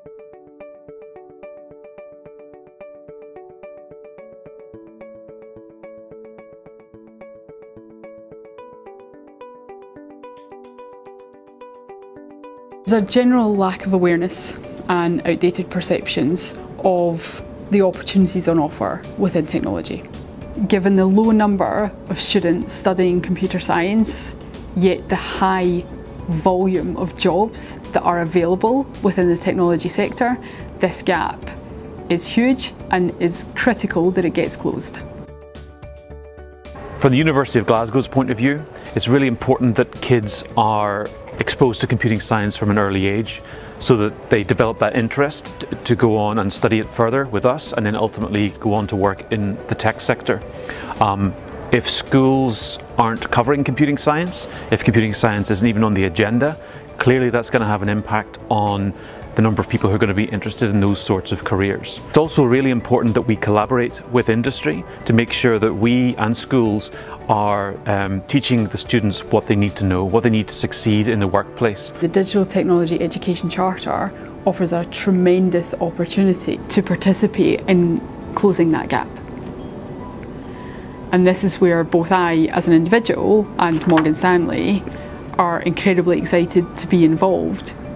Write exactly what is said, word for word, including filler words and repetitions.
There's a general lack of awareness and outdated perceptions of the opportunities on offer within technology. Given the low number of students studying computer science, yet the high volume of jobs that are available within the technology sector, this gap is huge and is critical that it gets closed. From the University of Glasgow's point of view, it's really important that kids are exposed to computing science from an early age so that they develop that interest to go on and study it further with us and then ultimately go on to work in the tech sector. Um, if schools aren't covering computing science, if computing science isn't even on the agenda, clearly that's going to have an impact on the number of people who are going to be interested in those sorts of careers. It's also really important that we collaborate with industry to make sure that we and schools are um, teaching the students what they need to know, what they need to succeed in the workplace. The Digital Technology Education Charter offers a tremendous opportunity to participate in closing that gap. And this is where both I, as an individual, and Morgan Stanley are incredibly excited to be involved